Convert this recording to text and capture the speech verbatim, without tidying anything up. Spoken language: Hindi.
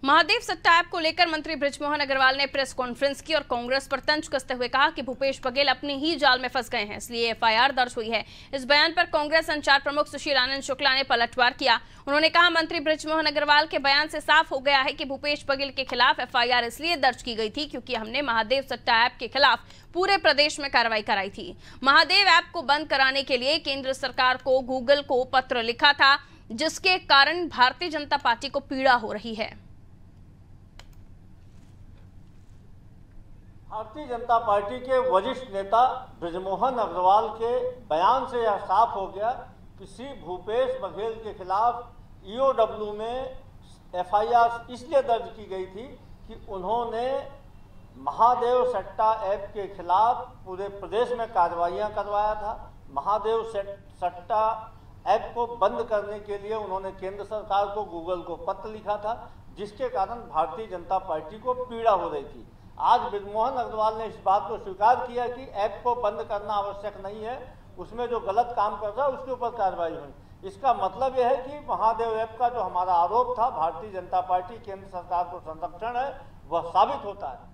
महादेव सट्टा ऐप को लेकर मंत्री बृजमोहन अग्रवाल ने प्रेस कॉन्फ्रेंस की और कांग्रेस पर तंज कसते हुए कहा कि भूपेश बघेल अपनी ही जाल में फंस गए हैं, इसलिए एफआईआर दर्ज हुई है। इस बयान पर कांग्रेस संचार प्रमुख सुशील आनंद शुक्ला ने पलटवार किया। उन्होंने कहा, मंत्री बृजमोहन अग्रवाल के बयान से साफ हो गया है कि भूपेश बघेल के खिलाफ एफआईआर इसलिए दर्ज की गई थी क्योंकि हमने महादेव सट्टा ऐप के खिलाफ पूरे प्रदेश में कार्रवाई कराई थी। महादेव ऐप को बंद कराने के लिए केंद्र सरकार को गूगल को पत्र लिखा था, जिसके कारण भारतीय जनता पार्टी को पीड़ा हो रही है। भारतीय जनता पार्टी के वरिष्ठ नेता बृजमोहन अग्रवाल के बयान से यह साफ हो गया कि श्री भूपेश बघेल के खिलाफ ईओडब्ल्यू में एफआईआर इसलिए दर्ज की गई थी कि उन्होंने महादेव सट्टा ऐप के खिलाफ पूरे प्रदेश में कार्रवाइयां करवाया था। महादेव सट्टा ऐप को बंद करने के लिए उन्होंने केंद्र सरकार को, गूगल को पत्र लिखा था, जिसके कारण भारतीय जनता पार्टी को पीड़ा हो रही थी। आज बृजमोहन अग्रवाल ने इस बात को स्वीकार किया कि ऐप को बंद करना आवश्यक नहीं है, उसमें जो गलत काम कर रहा है उसके ऊपर कार्रवाई हुई। इसका मतलब यह है कि महादेव ऐप का जो हमारा आरोप था भारतीय जनता पार्टी केंद्र सरकार को संरक्षण है, वह साबित होता है।